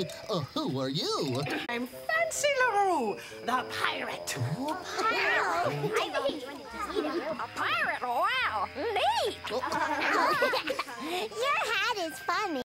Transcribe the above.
Who are you? I'm Fancy LaRue, the pirate. Oh, pirate. A pirate? Wow, neat! Your hat is funny.